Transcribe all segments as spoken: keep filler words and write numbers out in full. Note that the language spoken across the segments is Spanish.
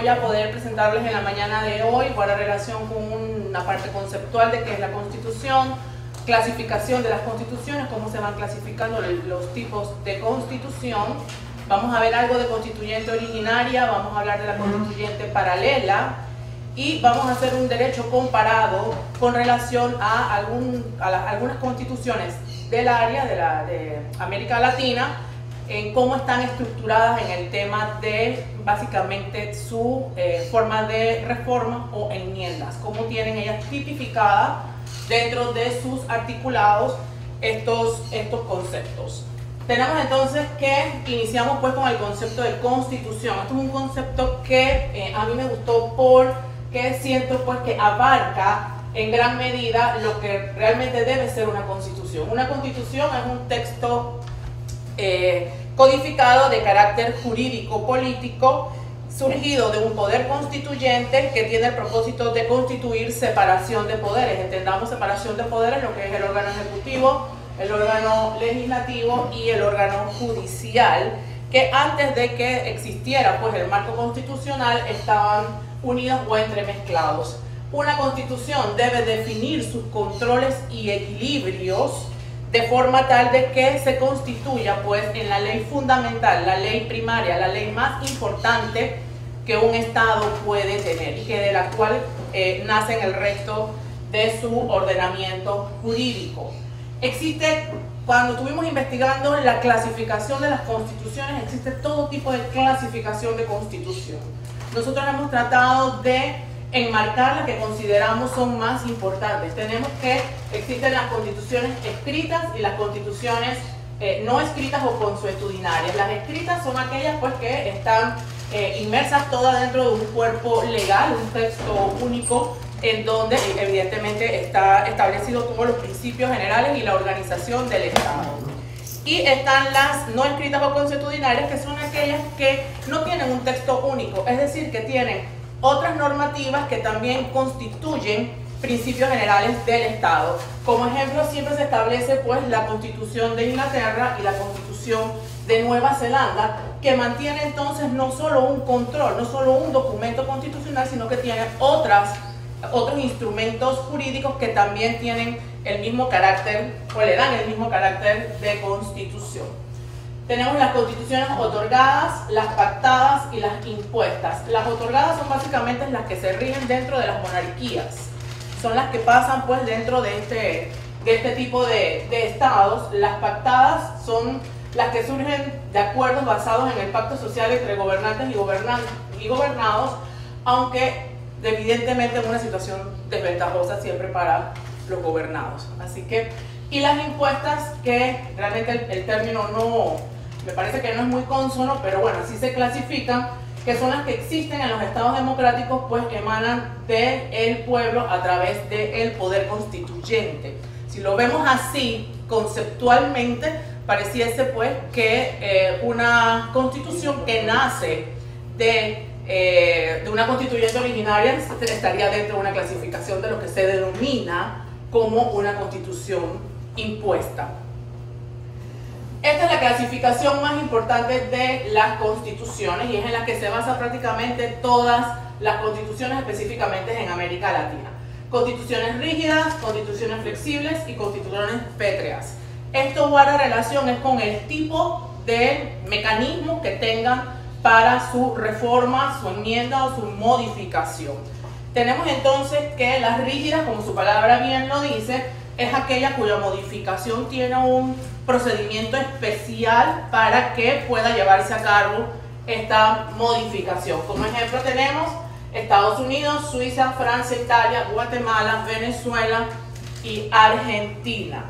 voy a poder presentarles en la mañana de hoy guarda relación con una parte conceptual de qué es la Constitución, clasificación de las constituciones, cómo se van clasificando los tipos de constitución. Vamos a ver algo de constituyente originaria, vamos a hablar de la constituyente paralela y vamos a hacer un derecho comparado con relación a, algún, a la, algunas constituciones del área de, la, de América Latina, en cómo están estructuradas en el tema de básicamente su eh, forma de reforma o enmiendas, cómo tienen ellas tipificadas dentro de sus articulados estos, estos conceptos. Tenemos entonces que iniciamos pues con el concepto de constitución. Esto es un concepto que eh, a mí me gustó porque siento pues que abarca en gran medida lo que realmente debe ser una constitución. Una constitución es un texto eh, codificado de carácter jurídico-político, surgido de un poder constituyente que tiene el propósito de constituir separación de poderes. Entendamos separación de poderes, lo que es el órgano ejecutivo, el órgano legislativo y el órgano judicial, que antes de que existiera pues el marco constitucional estaban unidos o entremezclados. Una constitución debe definir sus controles y equilibrios de forma tal de que se constituya pues en la ley fundamental, la ley primaria, la ley más importante que un Estado puede tener y que de la cual eh, nacen el resto de su ordenamiento jurídico. Existe, cuando estuvimos investigando la clasificación de las constituciones, existe todo tipo de clasificación de constitución. Nosotros hemos tratado de enmarcar las que consideramos son más importantes. Tenemos que existen las constituciones escritas y las constituciones eh, no escritas o consuetudinarias. Las escritas son aquellas pues que están eh, inmersas todas dentro de un cuerpo legal, un texto único, en donde evidentemente está establecido como los principios generales y la organización del Estado. Y están las no escritas o consuetudinarias, que son aquellas que no tienen un texto único, es decir, que tienen otras normativas que también constituyen principios generales del Estado. Como ejemplo, siempre se establece pues la Constitución de Inglaterra y la Constitución de Nueva Zelanda, que mantiene entonces no solo un control, no solo un documento constitucional, sino que tiene otras, otros instrumentos jurídicos que también tienen el mismo carácter, o le dan el mismo carácter de constitución. Tenemos las constituciones otorgadas, las pactadas y las impuestas. Las otorgadas son básicamente las que se rigen dentro de las monarquías. Son las que pasan pues dentro de este, de este tipo de, de estados. Las pactadas son las que surgen de acuerdos basados en el pacto social entre gobernantes y, gobernan, y gobernados, aunque evidentemente en una situación desventajosa siempre para los gobernados. Así que, y las impuestas, que realmente el, el término no, me parece que no es muy consono, pero bueno, así se clasifican, que son las que existen en los estados democráticos, pues que emanan del pueblo a través del poder constituyente. Si lo vemos así, conceptualmente, pareciese pues que eh, una constitución que nace de, eh, de una constituyente originaria estaría dentro de una clasificación de lo que se denomina como una constitución impuesta. Esta es la clasificación más importante de las constituciones y es en la que se basa prácticamente todas las constituciones, específicamente en América Latina. Constituciones rígidas, constituciones flexibles y constituciones pétreas. Esto guarda relación es con el tipo de mecanismo que tengan para su reforma, su enmienda o su modificación. Tenemos entonces que las rígidas, como su palabra bien lo dice, es aquella cuya modificación tiene un procedimiento especial para que pueda llevarse a cabo esta modificación. Como ejemplo tenemos Estados Unidos, Suiza, Francia, Italia, Guatemala, Venezuela y Argentina.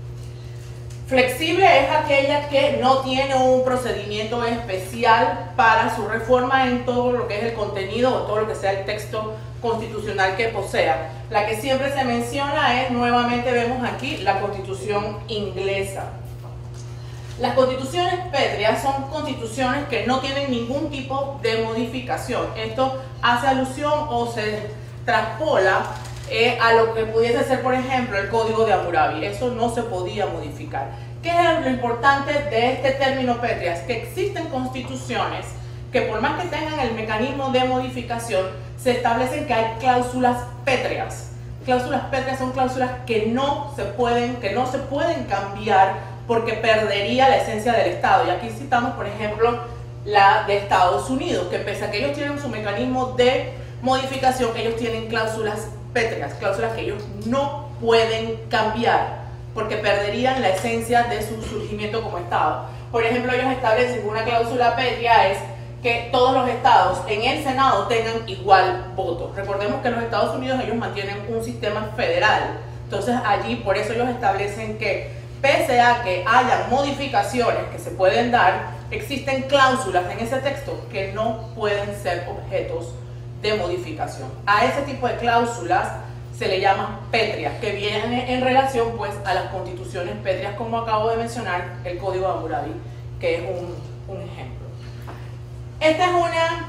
Flexible es aquella que no tiene un procedimiento especial para su reforma en todo lo que es el contenido o todo lo que sea el texto constitucional que posea. La que siempre se menciona es, nuevamente vemos aquí, la Constitución inglesa. Las constituciones pétreas son constituciones que no tienen ningún tipo de modificación. Esto hace alusión o se traspola eh, a lo que pudiese ser, por ejemplo, el Código de Hammurabi. Eso no se podía modificar. ¿Qué es lo importante de este término pétrea? Es que existen constituciones que por más que tengan el mecanismo de modificación, se establecen que hay cláusulas pétreas. Cláusulas pétreas son cláusulas que no se pueden, que no se pueden cambiar porque perdería la esencia del Estado. Y aquí citamos, por ejemplo, la de Estados Unidos, que pese a que ellos tienen su mecanismo de modificación, ellos tienen cláusulas pétreas, cláusulas que ellos no pueden cambiar porque perderían la esencia de su surgimiento como Estado. Por ejemplo, ellos establecen que una cláusula pétrea es que todos los estados en el Senado tengan igual voto. Recordemos que en los Estados Unidos ellos mantienen un sistema federal, entonces allí por eso ellos establecen que pese a que haya modificaciones que se pueden dar, existen cláusulas en ese texto que no pueden ser objetos de modificación. A ese tipo de cláusulas se le llama pétreas, que viene en relación pues a las constituciones pétreas, como acabo de mencionar, el Código de Hammurabi, que es un, un ejemplo. Esta es una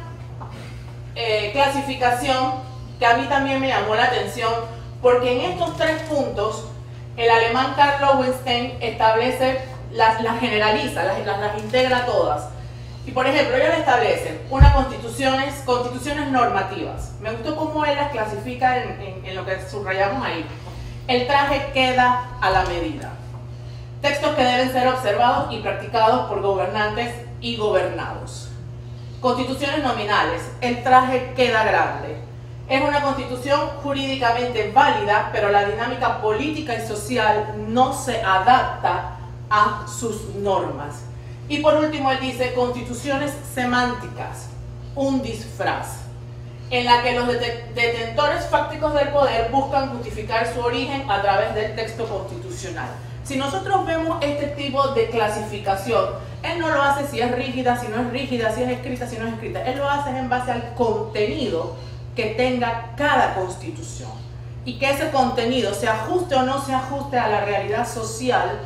eh, clasificación que a mí también me llamó la atención, porque en estos tres puntos el alemán Karl Lowenstein establece, las, las generaliza, las, las, las integra todas. Y por ejemplo, ellos establecen unas constituciones, constituciones normativas. Me gustó cómo él las clasifica en, en, en lo que subrayamos ahí. El traje queda a la medida. Textos que deben ser observados y practicados por gobernantes y gobernados. Constituciones nominales. El traje queda grande. Es una constitución jurídicamente válida, pero la dinámica política y social no se adapta a sus normas. Y por último, él dice constituciones semánticas, un disfraz, en la que los detentores fácticos del poder buscan justificar su origen a través del texto constitucional. Si nosotros vemos este tipo de clasificación, él no lo hace si es rígida, si no es rígida, si es escrita, si no es escrita. Él lo hace en base al contenido que tenga cada constitución y que ese contenido se ajuste o no se ajuste a la realidad social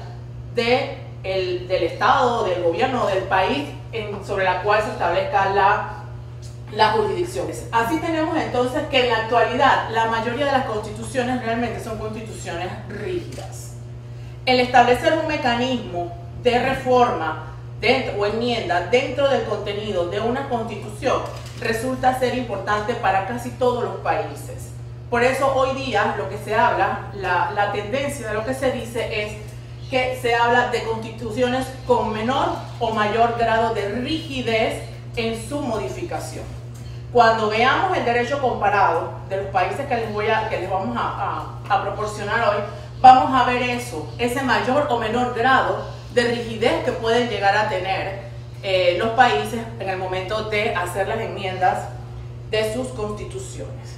de el, del Estado, del gobierno, del país en, sobre la cual se establezca la, la jurisdicción. Así tenemos entonces que en la actualidad la mayoría de las constituciones realmente son constituciones rígidas. El establecer un mecanismo de reforma dentro, o enmienda dentro del contenido de una constitución resulta ser importante para casi todos los países. Por eso hoy día lo que se habla, la, la tendencia de lo que se dice es que se habla de constituciones con menor o mayor grado de rigidez en su modificación. Cuando veamos el derecho comparado de los países que les, voy a, que les vamos a, a, a proporcionar hoy, vamos a ver eso, ese mayor o menor grado de rigidez que pueden llegar a tener eh, los países en el momento de hacer las enmiendas de sus constituciones.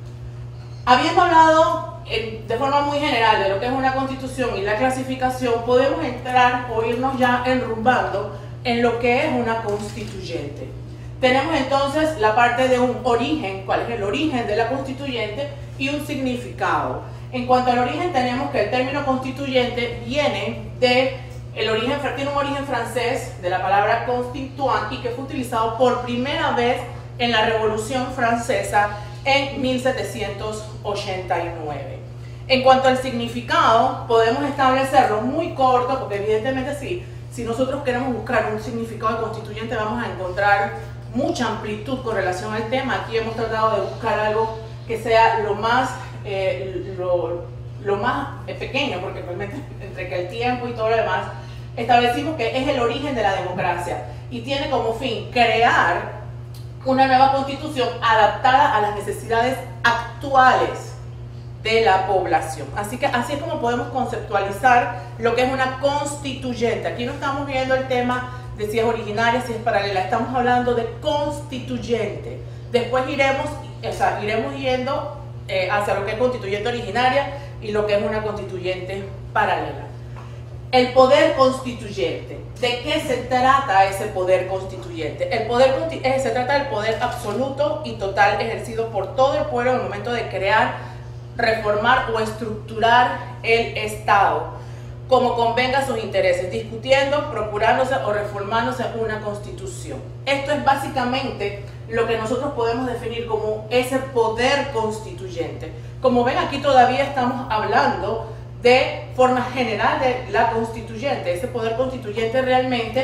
Habiendo hablado eh, de forma muy general de lo que es una constitución y la clasificación, podemos entrar o irnos ya enrumbando en lo que es una constituyente. Tenemos entonces la parte de un origen, cuál es el origen de la constituyente, y un significado. En cuanto al origen, tenemos que el término constituyente viene de el origen, tiene un origen francés de la palabra constituant y que fue utilizado por primera vez en la Revolución Francesa en mil setecientos ochenta y nueve. En cuanto al significado, podemos establecerlo muy corto, porque evidentemente sí, si nosotros queremos buscar un significado de constituyente vamos a encontrar mucha amplitud con relación al tema. Aquí hemos tratado de buscar algo que sea lo más, eh, lo, lo más eh, pequeño, porque realmente entre que el tiempo y todo lo demás, establecimos que es el origen de la democracia y tiene como fin crear una nueva constitución adaptada a las necesidades actuales de la población. Así que así es como podemos conceptualizar lo que es una constituyente. Aquí no estamos viendo el tema de si es originaria, si es paralela, estamos hablando de constituyente. Después iremos, o sea, iremos yendo eh, hacia lo que es constituyente originaria y lo que es una constituyente paralela. El poder constituyente. ¿De qué se trata ese poder constituyente? El poder eh, se trata del poder absoluto y total ejercido por todo el pueblo en el momento de crear, reformar o estructurar el Estado, como convenga a sus intereses, discutiendo, procurándose o reformándose una constitución. Esto es básicamente lo que nosotros podemos definir como ese poder constituyente. Como ven, aquí todavía estamos hablando de forma general de la constituyente. Ese poder constituyente realmente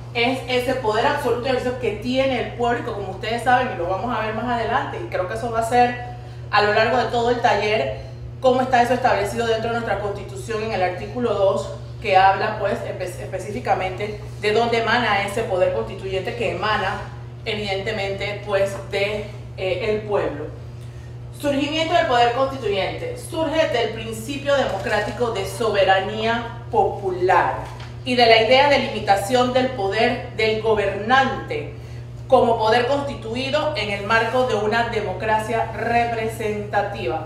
es ese poder absoluto y ejercicio que tiene el pueblo, y que como ustedes saben, y lo vamos a ver más adelante, y creo que eso va a ser a lo largo de todo el taller, cómo está eso establecido dentro de nuestra Constitución en el artículo dos, que habla pues espe específicamente de dónde emana ese poder constituyente, que emana evidentemente pues de eh, el pueblo. Surgimiento del poder constituyente surge del principio democrático de soberanía popular y de la idea de limitación del poder del gobernante como poder constituido en el marco de una democracia representativa.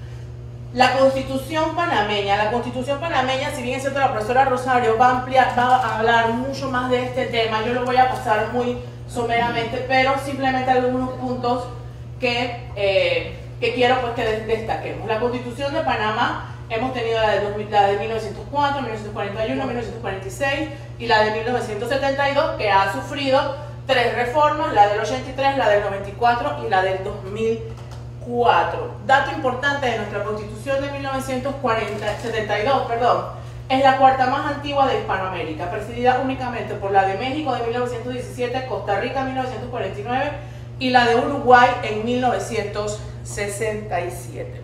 La Constitución panameña, la Constitución panameña, si bien es cierto, la profesora Rosario va a, ampliar, va a hablar mucho más de este tema, yo lo voy a pasar muy someramente, pero simplemente algunos puntos que, eh, que quiero pues que destaquemos. La Constitución de Panamá, hemos tenido la de, la de mil novecientos cuatro, mil novecientos cuarenta y uno, mil novecientos cuarenta y seis y la de mil novecientos setenta y dos, que ha sufrido tres reformas, la del ochenta y tres, la del noventa y cuatro y la del dos mil cuatro. Dato importante de nuestra Constitución de mil novecientos setenta y dos, perdón, es la cuarta más antigua de Hispanoamérica, presidida únicamente por la de México de mil novecientos diecisiete, Costa Rica en mil novecientos cuarenta y nueve y la de Uruguay en mil novecientos sesenta y siete.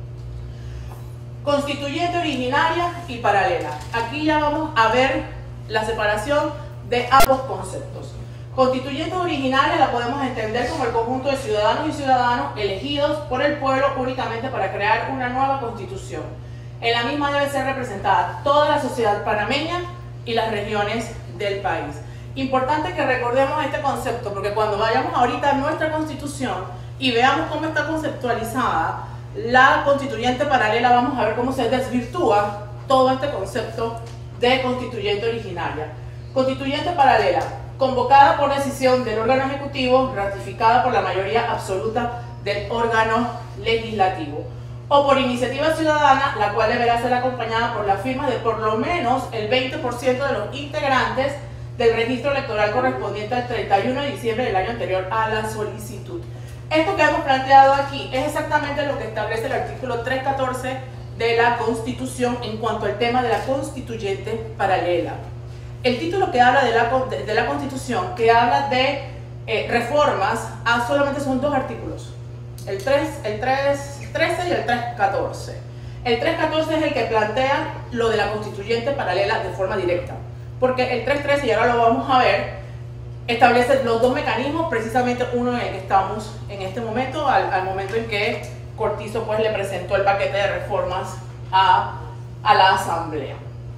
Constituyente originaria y paralela. Aquí ya vamos a ver la separación de ambos conceptos. Constituyente originaria la podemos entender como el conjunto de ciudadanos y ciudadanos elegidos por el pueblo únicamente para crear una nueva constitución. En la misma debe ser representada toda la sociedad panameña y las regiones del país. Importante que recordemos este concepto, porque cuando vayamos ahorita a nuestra constitución y veamos cómo está conceptualizada la constituyente paralela, vamos a ver cómo se desvirtúa todo este concepto de constituyente originaria. Constituyente paralela, convocada por decisión del órgano ejecutivo, ratificada por la mayoría absoluta del órgano legislativo, o por iniciativa ciudadana, la cual deberá ser acompañada por la firma de por lo menos el veinte por ciento de los integrantes del registro electoral correspondiente al treinta y uno de diciembre del año anterior a la solicitud. Esto que hemos planteado aquí es exactamente lo que establece el artículo trescientos catorce de la Constitución en cuanto al tema de la constituyente paralela. El título que habla de la, de, de la Constitución, que habla de eh, reformas, ah, solamente son dos artículos, el, tres, el tres, trece y el trescientos catorce. El trescientos catorce es el que plantea lo de la constituyente paralela de forma directa, porque el trescientos trece, y ahora lo vamos a ver, establece los dos mecanismos, precisamente uno en el que estamos en este momento, al, al momento en que Cortizo pues, le presentó el paquete de reformas a, a la Asamblea.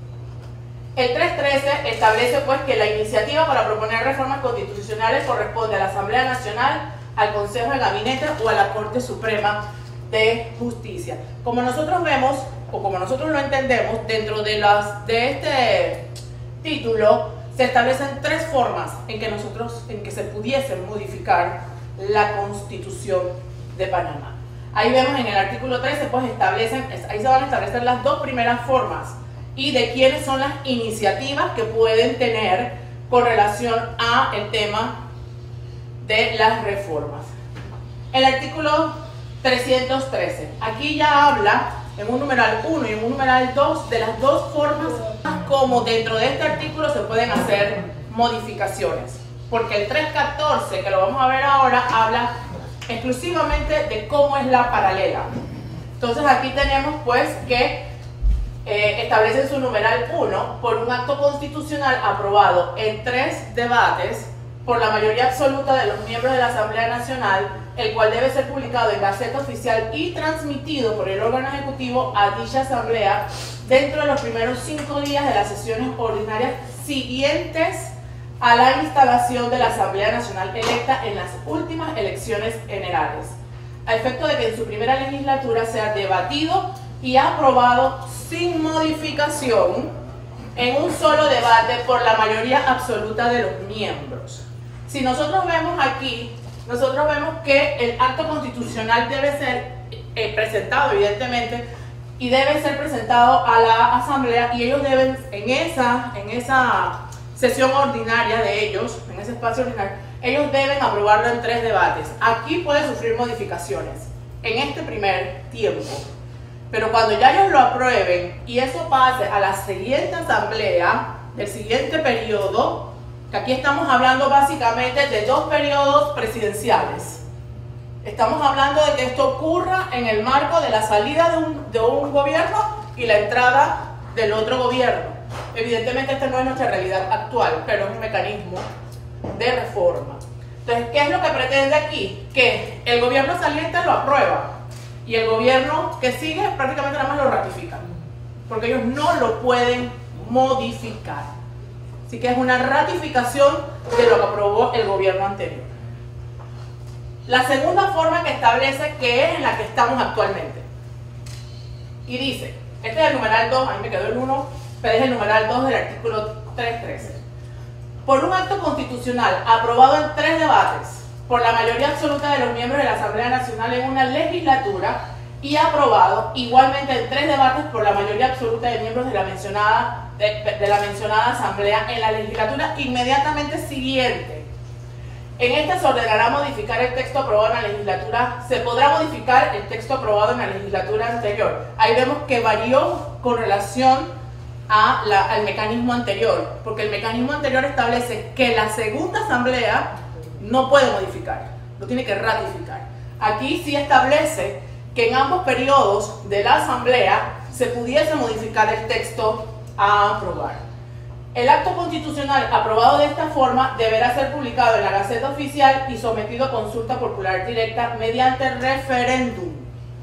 El trescientos trece establece pues, que la iniciativa para proponer reformas constitucionales corresponde a la Asamblea Nacional, al Consejo de Gabinete o a la Corte Suprema de Justicia. Como nosotros vemos, o como nosotros lo entendemos, dentro de, las, de este título, se establecen tres formas en que nosotros, en que se pudiese modificar la Constitución de Panamá. Ahí vemos en el artículo trece, pues establecen, ahí se van a establecer las dos primeras formas y de quiénes son las iniciativas que pueden tener con relación a el tema de las reformas. El artículo trescientos trece, aquí ya habla en un numeral uno y en un numeral dos de las dos formas como dentro de este artículo se pueden hacer modificaciones, porque el trescientos catorce, que lo vamos a ver ahora, habla exclusivamente de cómo es la paralela. Entonces aquí tenemos pues que eh, establece su numeral uno por un acto constitucional aprobado en tres debates por la mayoría absoluta de los miembros de la Asamblea Nacional, el cual debe ser publicado en Gaceta Oficial y transmitido por el órgano ejecutivo a dicha asamblea dentro de los primeros cinco días de las sesiones ordinarias siguientes a la instalación de la Asamblea Nacional electa en las últimas elecciones generales, a efecto de que en su primera legislatura sea debatido y aprobado sin modificación en un solo debate por la mayoría absoluta de los miembros. Si nosotros vemos aquí, nosotros vemos que el acto constitucional debe ser eh, presentado, evidentemente, y debe ser presentado a la Asamblea, y ellos deben, en esa, en esa sesión ordinaria de ellos, en ese espacio ordinario, ellos deben aprobarlo en tres debates. Aquí puede sufrir modificaciones en este primer tiempo, pero cuando ya ellos lo aprueben y eso pase a la siguiente asamblea del siguiente periodo, que aquí estamos hablando básicamente de dos periodos presidenciales. Estamos hablando de que esto ocurra en el marco de la salida de un, de un gobierno y la entrada del otro gobierno. Evidentemente esta no es nuestra realidad actual, pero es un mecanismo de reforma. Entonces, ¿qué es lo que pretende aquí? Que el gobierno saliente lo aprueba y el gobierno que sigue prácticamente nada más lo ratifica, porque ellos no lo pueden modificar. Así que es una ratificación de lo que aprobó el gobierno anterior. La segunda forma que establece que es en la que estamos actualmente. Y dice, este es el numeral dos, a mí me quedó el uno, pero es el numeral dos del artículo trescientos trece. Por un acto constitucional aprobado en tres debates por la mayoría absoluta de los miembros de la Asamblea Nacional en una legislatura y aprobado igualmente en tres debates por la mayoría absoluta de miembros de la mencionada, de, de la mencionada Asamblea en la legislatura inmediatamente siguiente. En esta se ordenará modificar el texto aprobado en la legislatura, se podrá modificar el texto aprobado en la legislatura anterior. Ahí vemos que varió con relación a la, al mecanismo anterior, porque el mecanismo anterior establece que la segunda asamblea no puede modificar, lo tiene que ratificar. Aquí sí establece que en ambos periodos de la asamblea se pudiese modificar el texto a aprobar. El acto constitucional aprobado de esta forma deberá ser publicado en la Gaceta Oficial y sometido a consulta popular directa mediante referéndum,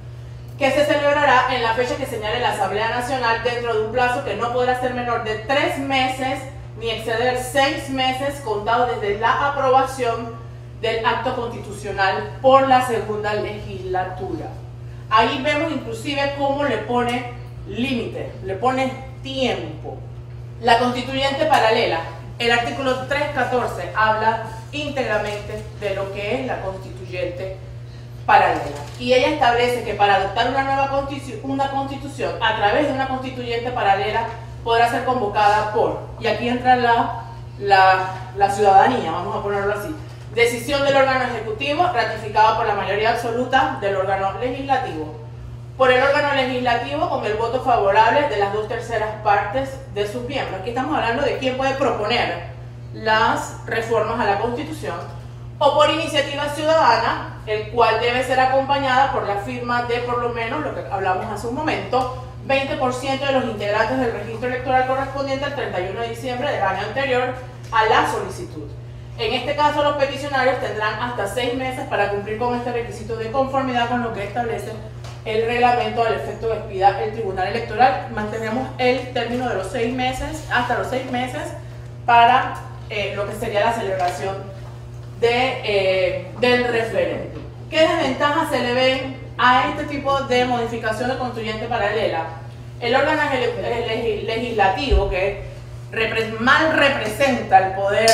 que se celebrará en la fecha que señale la Asamblea Nacional dentro de un plazo que no podrá ser menor de tres meses ni exceder seis meses contados desde la aprobación del acto constitucional por la segunda legislatura. Ahí vemos inclusive cómo le pone límite, le pone tiempo. La constituyente paralela, el artículo trescientos catorce habla íntegramente de lo que es la constituyente paralela. Y ella establece que para adoptar una nueva constitu una constitución a través de una constituyente paralela podrá ser convocada por, y aquí entra la, la, la ciudadanía, vamos a ponerlo así, decisión del órgano ejecutivo ratificada por la mayoría absoluta del órgano legislativo, por el órgano legislativo con el voto favorable de las dos terceras partes de sus miembros. Aquí estamos hablando de quién puede proponer las reformas a la Constitución, o por iniciativa ciudadana, el cual debe ser acompañada por la firma de por lo menos, lo que hablamos hace un momento, veinte por ciento de los integrantes del registro electoral correspondiente al treinta y uno de diciembre del año anterior a la solicitud. En este caso, los peticionarios tendrán hasta seis meses para cumplir con este requisito de conformidad con lo que establece el reglamento al efecto que expida el Tribunal Electoral. Mantenemos el término de los seis meses, hasta los seis meses, para eh, lo que sería la celebración de, eh, del referéndum. ¿Qué desventajas se le ven a este tipo de modificación de constituyente paralela? El órgano legislativo, que repre mal representa el poder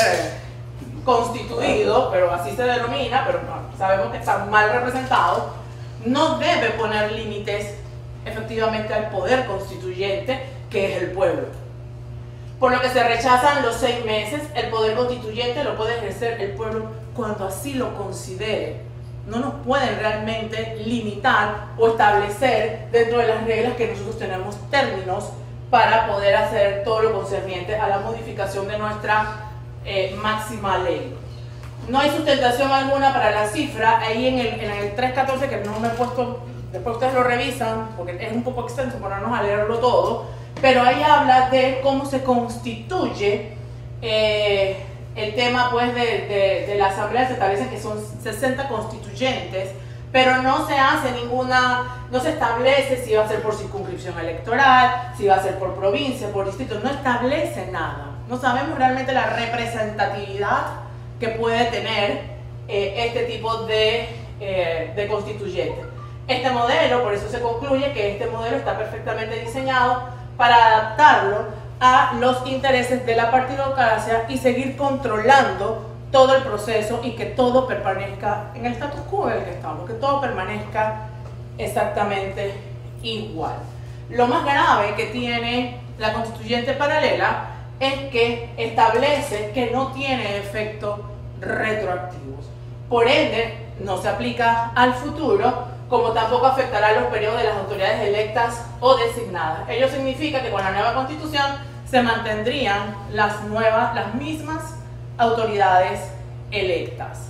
constituido, pero así se denomina, pero no, sabemos que está mal representado, no debe poner límites efectivamente al poder constituyente, que es el pueblo. Por lo que se rechazan los seis meses, el poder constituyente lo puede ejercer el pueblo cuando así lo considere. No nos pueden realmente limitar o establecer dentro de las reglas que nosotros tenemos términos para poder hacer todo lo concerniente a la modificación de nuestra eh, máxima ley. No hay sustentación alguna para la cifra. Ahí en el, en el trescientos catorce, que no me he puesto, después ustedes lo revisan porque es un poco extenso ponernos a leerlo todo, pero ahí habla de cómo se constituye eh, el tema pues de, de, de la asamblea. Se establece que son sesenta constituyentes, pero no se hace ninguna, no se establece si va a ser por circunscripción electoral, si va a ser por provincia, por distrito, no establece nada. No sabemos realmente la representatividad que puede tener eh, este tipo de, eh, de constituyente. Este modelo, por eso se concluye que este modelo está perfectamente diseñado para adaptarlo a los intereses de la partidocracia y seguir controlando todo el proceso y que todo permanezca en el status quo en el que estamos, que todo permanezca exactamente igual. Lo más grave que tiene la constituyente paralela es que establece que no tiene efectos retroactivos. Por ende, no se aplica al futuro, como tampoco afectará los periodos de las autoridades electas o designadas. Ello significa que con la nueva constitución se mantendrían las, nuevas, las mismas autoridades electas.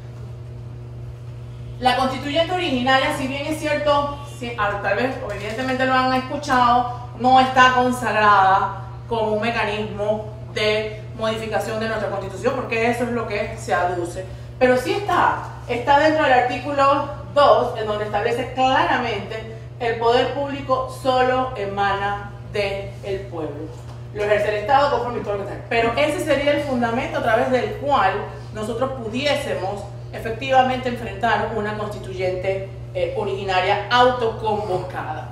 La constituyente originaria, si bien es cierto, si, tal vez evidentemente lo han escuchado, no está consagrada como un mecanismo de modificación de nuestra constitución, porque eso es lo que se aduce. Pero sí está, está dentro del artículo dos, en donde establece claramente el poder público solo emana del pueblo. Lo ejerce el Estado conforme todo lo que está. Pero ese sería el fundamento a través del cual nosotros pudiésemos efectivamente enfrentar una constituyente eh, originaria autoconvocada.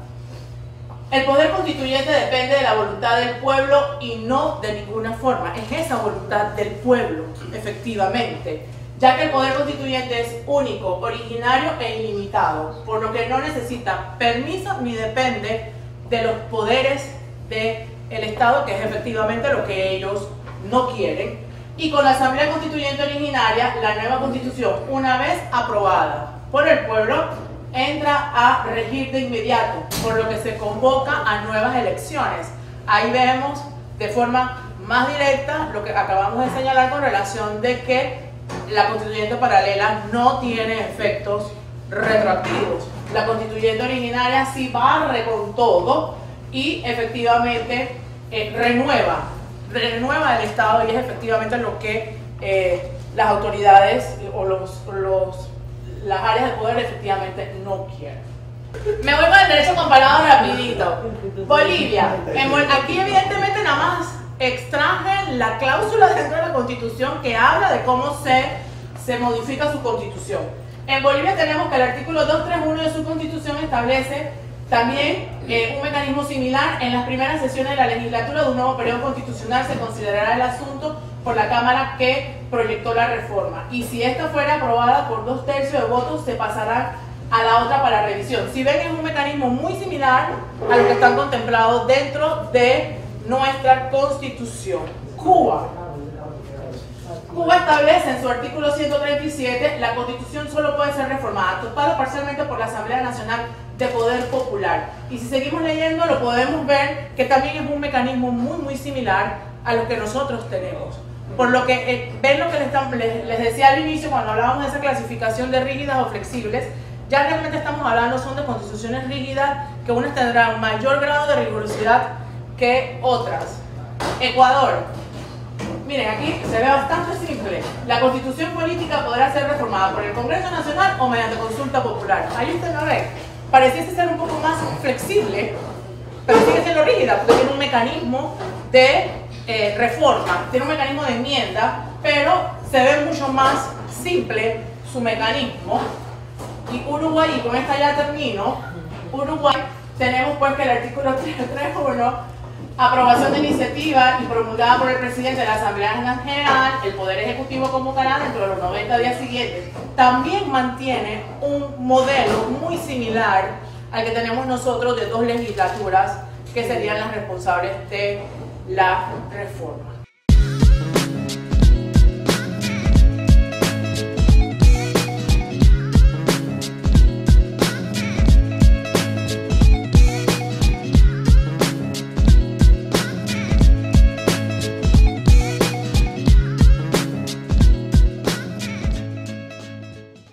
El poder constituyente depende de la voluntad del pueblo y no de ninguna forma. Es esa voluntad del pueblo, efectivamente, ya que el poder constituyente es único, originario e ilimitado, por lo que no necesita permiso ni depende de los poderes del Estado, que es efectivamente lo que ellos no quieren. Y con la Asamblea Constituyente Originaria, la nueva Constitución, una vez aprobada por el pueblo, entra a regir de inmediato, por lo que se convoca a nuevas elecciones. Ahí vemos de forma más directa lo que acabamos de señalar con relación de que la constituyente paralela no tiene efectos retroactivos. La constituyente originaria sí barre con todo y efectivamente eh, renueva, renueva el Estado, y es efectivamente lo que eh, las autoridades o los, los, las áreas de poder efectivamente no quieren. Me voy con el derecho comparado rapidito. Bolivia. En, aquí evidentemente nada más extraje la cláusula dentro de la Constitución que habla de cómo se, se modifica su Constitución. En Bolivia tenemos que el artículo doscientos treinta y uno de su Constitución establece también eh, un mecanismo similar. En las primeras sesiones de la legislatura de un nuevo periodo constitucional se considerará el asunto por la Cámara que proyectó la reforma, y si esta fuera aprobada por dos tercios de votos se pasará a la otra para revisión. Si ven, es un mecanismo muy similar a lo que están contemplados dentro de nuestra Constitución. Cuba. Cuba establece en su artículo ciento treinta y siete: la Constitución solo puede ser reformada total o parcialmente por la Asamblea Nacional de Poder Popular. Y si seguimos leyendo, lo podemos ver que también es un mecanismo muy muy similar a lo que nosotros tenemos. Por lo que eh, ven lo que les, les, les decía al inicio cuando hablábamos de esa clasificación de rígidas o flexibles. Ya realmente estamos hablando son de constituciones rígidas, que unas tendrán mayor grado de rigurosidad que otras. Ecuador. Miren, aquí se ve bastante simple. La Constitución política podrá ser reformada por el Congreso Nacional o mediante consulta popular. Ahí usted lo ve. Pareciese ser un poco más flexible, pero sigue siendo rígida porque tiene un mecanismo de eh, reforma, tiene un mecanismo de enmienda, pero se ve mucho más simple su mecanismo. Y Uruguay, y con esta ya termino, Uruguay, tenemos pues que el artículo trescientos treinta y uno, aprobación de iniciativa y promulgada por el presidente de la Asamblea General, el Poder Ejecutivo convocará dentro de los noventa días siguientes. También mantiene un modelo muy similar al que tenemos nosotros de dos legislaturas que serían las responsables de la reforma.